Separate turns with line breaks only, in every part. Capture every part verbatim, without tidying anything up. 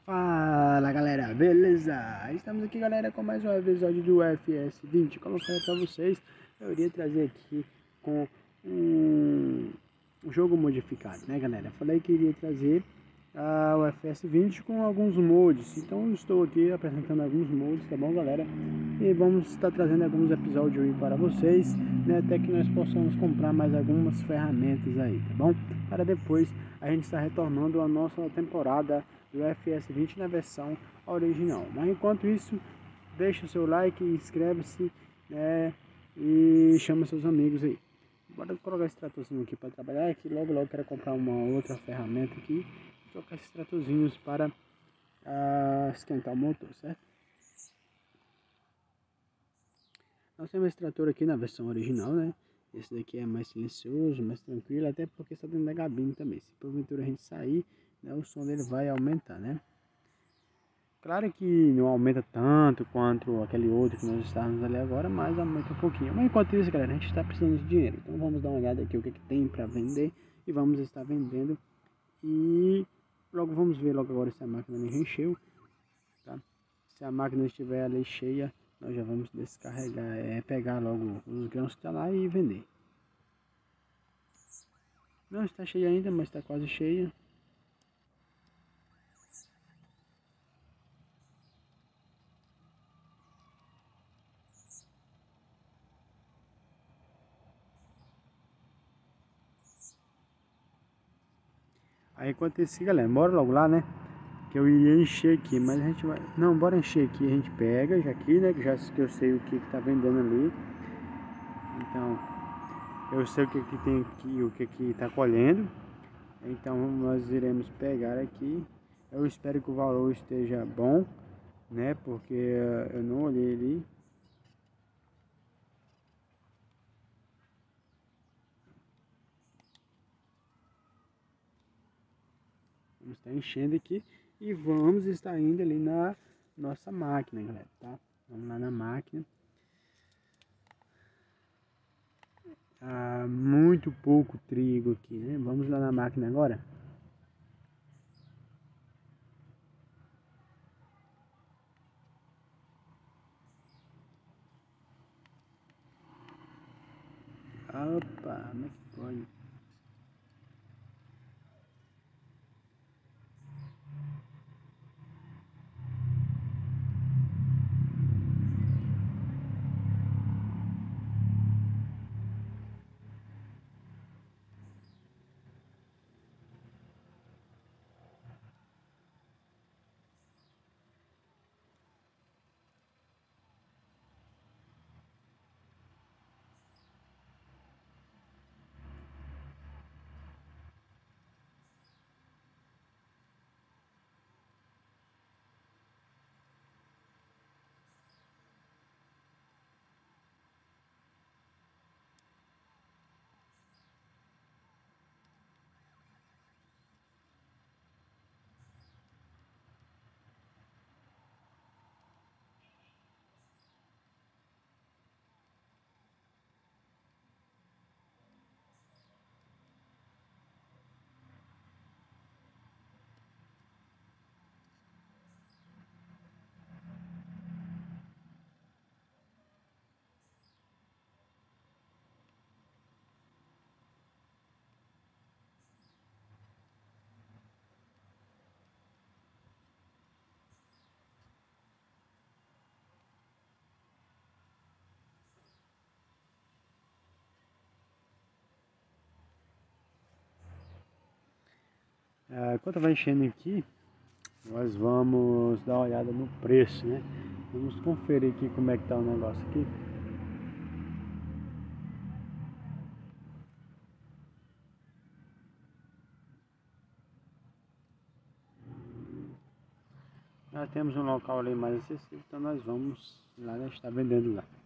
Fala galera, beleza? Estamos aqui galera com mais um episódio do F S vinte. Como eu falei pra vocês, eu iria trazer aqui com um, um jogo modificado, né galera? Eu falei que iria trazer uh, o F S vinte com alguns mods. Então eu estou aqui apresentando alguns mods, tá bom galera? E vamos estar trazendo alguns episódios aí para vocês, né? Até que nós possamos comprar mais algumas ferramentas aí, tá bom? Para depois a gente estar retornando a nossa temporada do F S vinte na versão original. Mas enquanto isso, deixa o seu like, inscreve-se, né, e chama seus amigos aí. Bora colocar esse tratorzinho aqui para trabalhar, que logo logo quero comprar uma outra ferramenta aqui, trocar esses tratorzinhos para uh, esquentar o motor, certo? Nós temos esse trator aqui na versão original, né? Esse daqui é mais silencioso, mais tranquilo, até porque está dentro da cabine também. Se porventura a gente sair, né, o som dele vai aumentar, né? Claro que não aumenta tanto quanto aquele outro que nós estávamos ali agora, mas aumenta um pouquinho. Mas enquanto isso, galera, a gente está precisando de dinheiro. Então vamos dar uma olhada aqui o que, que tem para vender e vamos estar vendendo. E logo vamos ver logo agora se a máquina não encheu, tá? Se a máquina estiver ali cheia, nós já vamos descarregar, é, pegar logo os grãos que está lá e vender. Não está cheia ainda, mas está quase cheia. Aí enquanto isso, galera, bora logo lá, né? Que eu iria encher aqui, mas a gente vai... Não, bora encher aqui, a gente pega já aqui, né? Já que eu sei o que que tá vendendo ali. Então, eu sei o que que tem aqui, o que que tá colhendo. Então, nós iremos pegar aqui. Eu espero que o valor esteja bom, né? Porque uh, eu não olhei ali. Vamos estar enchendo aqui e vamos estar indo ali na nossa máquina, galera, tá? Vamos lá na máquina. Ah, muito pouco trigo aqui, né? Vamos lá na máquina agora. Opa, como é que pode? Ah, enquanto vai enchendo aqui, nós vamos dar uma olhada no preço, né? Vamos conferir aqui como é que tá o negócio aqui. Nós temos um local ali mais acessível, então nós vamos lá, né? Está vendendo lá.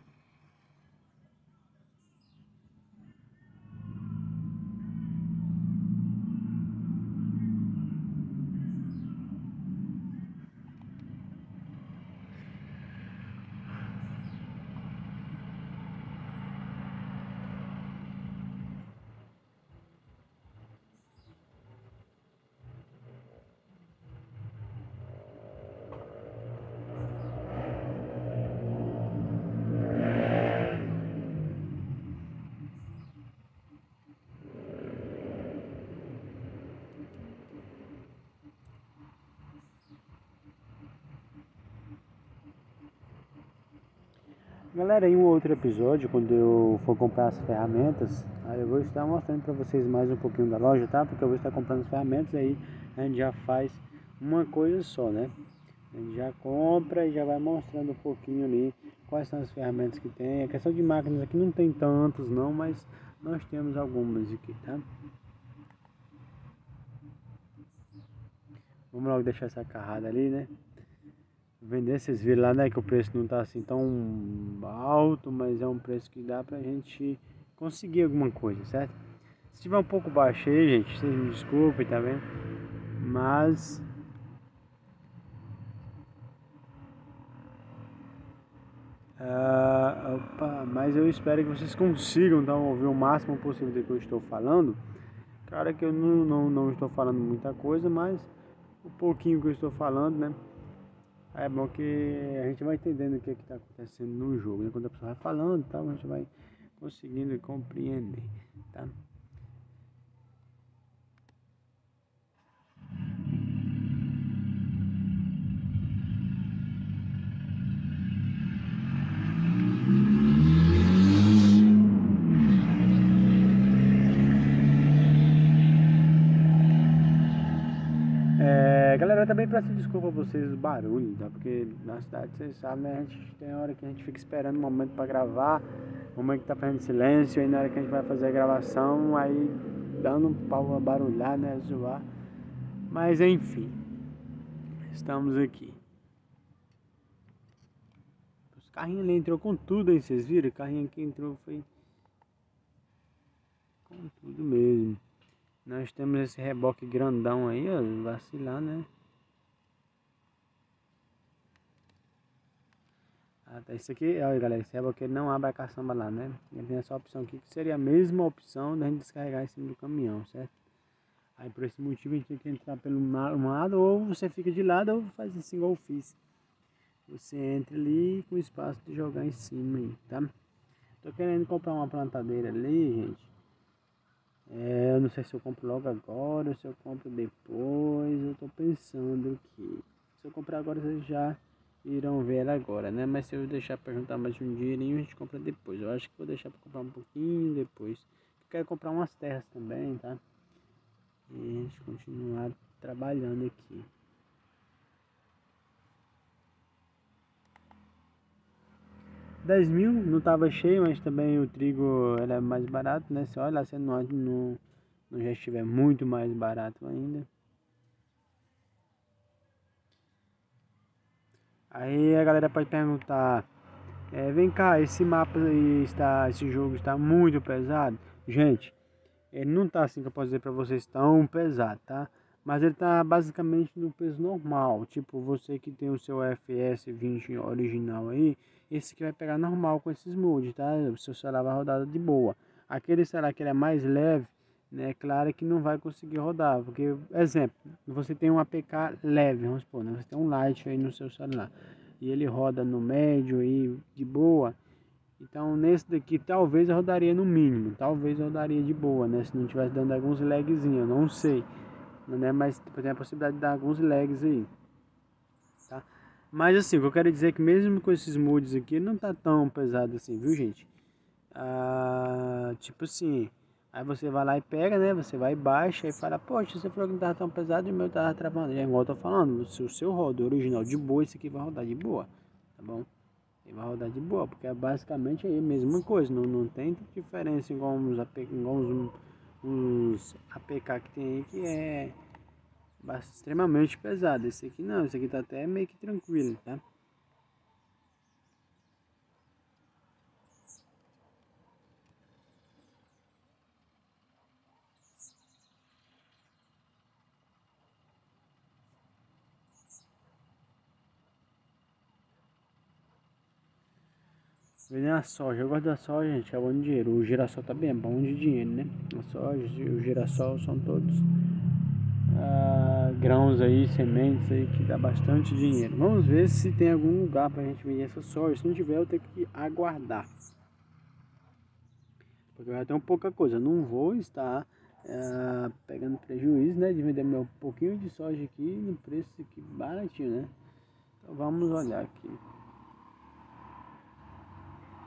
Galera, em um outro episódio, quando eu for comprar as ferramentas, aí eu vou estar mostrando para vocês mais um pouquinho da loja, tá? Porque eu vou estar comprando as ferramentas, aí a gente já faz uma coisa só, né? A gente já compra e já vai mostrando um pouquinho ali quais são as ferramentas que tem. A questão de máquinas aqui não tem tantos não, mas nós temos algumas aqui, tá? Vamos logo deixar essa carrada ali, né? Vender, vocês viram lá, né, que o preço não tá assim tão alto, mas é um preço que dá pra gente conseguir alguma coisa, certo? Se tiver um pouco baixo aí, gente, vocês me desculpem, tá vendo? Mas ah, opa, mas eu espero que vocês consigam, então, ouvir o máximo possível do que eu estou falando. Claro que eu não, não, não estou falando muita coisa, mas o pouquinho que eu estou falando, né? É bom que a gente vai entendendo o que está acontecendo no jogo, né? Quando a pessoa vai falando, tá, a gente vai conseguindo compreender, tá? É, galera, também peço desculpa a vocês do barulho, tá? Porque na cidade, vocês sabem, né? A gente tem hora que a gente fica esperando o momento para gravar, o momento que tá fazendo silêncio, aí na hora que a gente vai fazer a gravação, aí dando um pau a barulhar, né? Zoar. Mas enfim, estamos aqui. Os carrinhos ali entrou com tudo, hein? Vocês viram? O carrinho aqui entrou, foi com tudo mesmo. Nós temos esse reboque grandão aí, ó, vacilar, né? Ah, tá, isso aqui, olha galera, esse reboque não abre a caçamba lá, né? Ele tem essa opção aqui, que seria a mesma opção da gente descarregar em cima do caminhão, certo? Aí por esse motivo a gente tem que entrar pelo lado, ou você fica de lado, ou faz assim igual eu fiz. Você entra ali com espaço de jogar em cima aí, tá? Tô querendo comprar uma plantadeira ali, gente. É, eu não sei se eu compro logo agora ou se eu compro depois. Eu tô pensando aqui. Se eu comprar agora, vocês já irão ver ela agora, né? Mas se eu deixar para juntar mais de um dinheirinho, a gente compra depois. Eu acho que vou deixar para comprar um pouquinho depois. Eu quero comprar umas terras também, tá? E a gente continuar trabalhando aqui. dez mil, não tava cheio, mas também o trigo ele é mais barato, né? Se olha lá, se não, não, não já estiver muito mais barato ainda. Aí a galera pode perguntar, é, vem cá, esse mapa aí está, esse jogo está muito pesado? Gente, ele não tá assim que eu posso dizer pra vocês tão pesado, tá? Mas ele tá basicamente no peso normal. Tipo, você que tem o seu F S vinte original aí, esse que vai pegar normal com esses mods, tá? O seu celular vai rodar de boa. Aquele celular que ele é mais leve, né? Claro que não vai conseguir rodar. Porque, exemplo, você tem um A P K leve, vamos supor, né? Você tem um Lite aí no seu celular. E ele roda no médio aí, de boa. Então nesse daqui talvez eu rodaria no mínimo, talvez eu rodaria de boa, né? Se não tivesse dando alguns lagzinhos, eu não sei, né? Mas tem a possibilidade de dar alguns lags aí, tá? Mas assim, o que eu quero dizer é que mesmo com esses mods aqui, não tá tão pesado assim, viu gente? Ah, tipo assim, aí você vai lá e pega, né? Você vai e baixa e fala, poxa, você falou que não tava tão pesado e o meu tava travando. É igual eu tô falando, se o seu roda original de boa, esse aqui vai rodar de boa, tá bom? Ele vai rodar de boa, porque é basicamente a mesma coisa, não, não tem diferença igual uns, A P, igual uns, uns A P K que tem aí que é extremamente pesado. Esse aqui não, esse aqui tá até meio que tranquilo, tá? Vender a soja, eu gosto da soja, gente, é bom de dinheiro. O girassol também é bom de dinheiro, né? A soja e o girassol são todos ah, grãos aí, sementes aí que dá bastante dinheiro. Vamos ver se tem algum lugar pra gente vender essa soja. Se não tiver, eu tenho que aguardar. Porque eu já tenho pouca coisa. Não vou estar ah, pegando prejuízo, né? De vender meu pouquinho de soja aqui no preço aqui baratinho, né? Então vamos olhar aqui.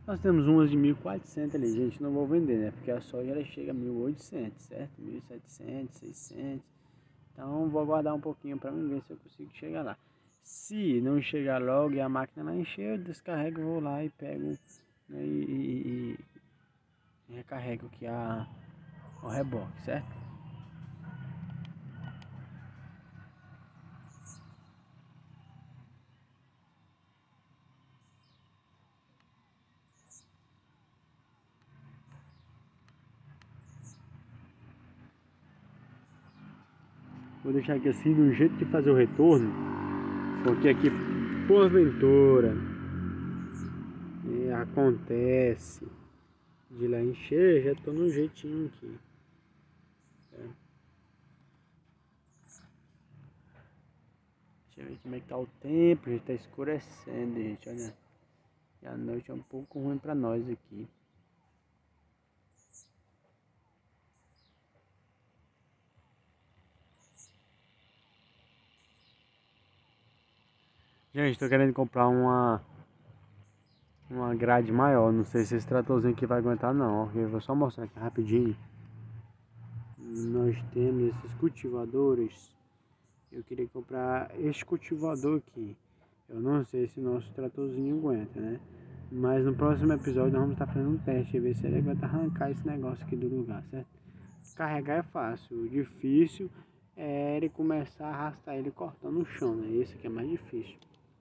Nós temos umas de mil e quatrocentos ali, gente, não vou vender, né? Porque a soja ela chega a mil e oitocentos, certo? mil e setecentos, seiscentos. Então vou aguardar um pouquinho para mim ver se eu consigo chegar lá. Se não chegar logo e a máquina lá encher, eu descarrego, vou lá e pego, né, e, e, e recarrego aqui a, o reboque, certo? Vou deixar aqui assim no jeito de fazer o retorno, porque aqui porventura é, acontece de lá encher, já tô no jeitinho aqui. Certo? Deixa eu ver como é que tá o tempo, já tá escurecendo, gente, olha. E a noite é um pouco ruim pra nós aqui. Gente, tô querendo comprar uma uma grade maior, não sei se esse tratorzinho aqui vai aguentar não, ó. Eu vou só mostrar aqui rapidinho. Nós temos esses cultivadores. Eu queria comprar este cultivador aqui. Eu não sei se o nosso tratorzinho aguenta, né? Mas no próximo episódio nós vamos estar fazendo um teste, ver se ele aguenta arrancar esse negócio aqui do lugar, certo? Carregar é fácil, o difícil é ele começar a arrastar ele cortando o chão, né? Esse aqui é mais difícil.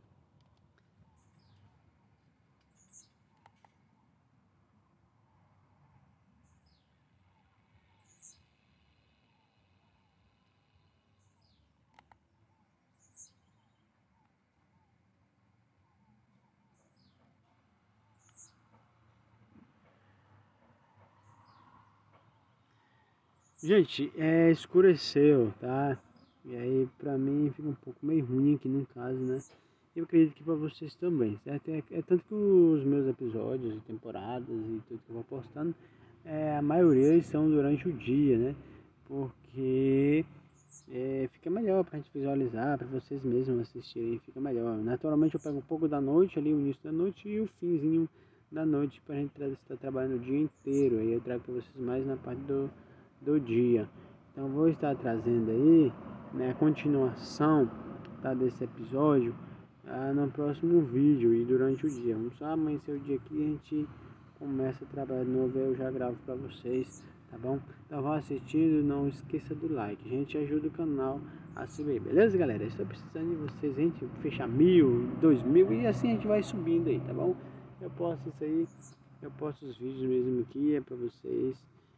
Gente, é, escureceu, tá? E aí pra mim fica um pouco meio ruim aqui no caso, né? Eu acredito que pra vocês também, certo? É, é tanto que os meus episódios, temporadas e tudo que eu vou postando, é, a maioria são durante o dia, né? Porque é, fica melhor pra gente visualizar, pra vocês mesmos assistirem, fica melhor. Naturalmente eu pego um pouco da noite ali, o início da noite e o finzinho da noite pra gente estar trabalhando o dia inteiro. Aí eu trago pra vocês mais na parte do do dia. Então vou estar trazendo aí, né, a continuação, tá, desse episódio, ah, no próximo vídeo e durante o dia. Vamos só amanhecer o dia aqui e a gente começa a trabalhar de novo, eu já gravo para vocês, tá bom? Então vão assistindo, não esqueça do like, a gente ajuda o canal a subir, beleza, galera? Estou precisando de vocês, a gente fechar mil, dois mil e assim a gente vai subindo aí, tá bom? Eu posto isso aí, eu posto os vídeos mesmo aqui, é para vocês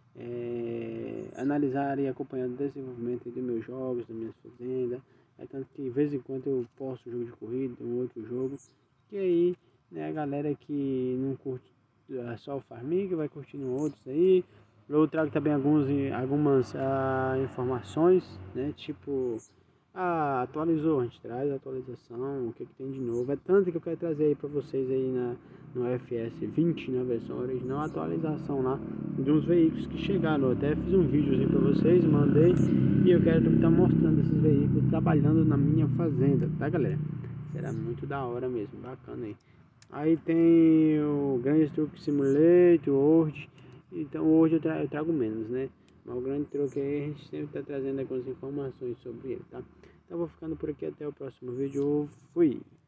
É, analisar e acompanhar o desenvolvimento dos meus jogos, das minhas fazendas. É tanto que de vez em quando eu posto jogo de corrida, um outro jogo. E aí, né, a galera que não curte só o Farming vai curtindo outros aí. Eu trago também alguns, algumas ah, informações, né, tipo, ah, atualizou, a gente traz a atualização, o que, que tem de novo. É tanto que eu quero trazer aí para vocês aí na, no F S vinte, na versão original, a atualização lá de uns veículos que chegaram. Eu até fiz um videozinho para vocês, mandei, e eu quero estar mostrando esses veículos trabalhando na minha fazenda, tá, galera? Será muito da hora mesmo, bacana aí. Aí tem o Grande Truck Simulator, hoje. Então hoje eu, tra eu trago menos, né? Mas o Grande Truck aí a gente sempre está trazendo algumas informações sobre ele, tá? Então vou ficando por aqui, até o próximo vídeo. Fui!